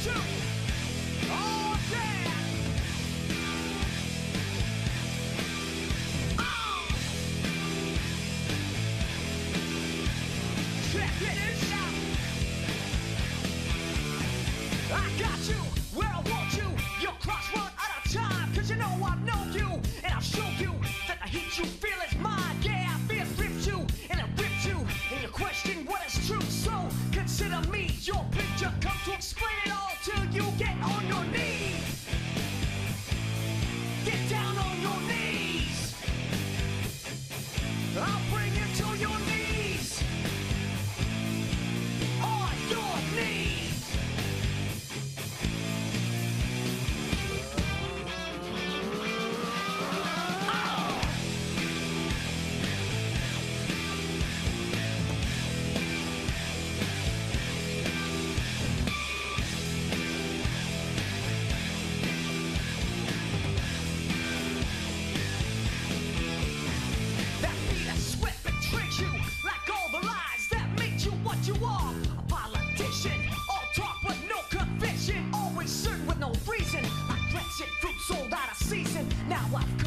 you. Oh, yeah. Oh. Check it out. I got you where I want you. Your clock's run out of time, cause you know I know you. And I'll show you that the heat you feel is mine. Yeah, fear strips you and it rips you, and you question what is true. So consider me your picture, come to explain it all till you get on your knees. Get down on your knees. I'll bring you to your knees. On your knees. You are a politician, all talk but no conviction, always certain with no reason, like Brexit fruit sold out of season. Now I've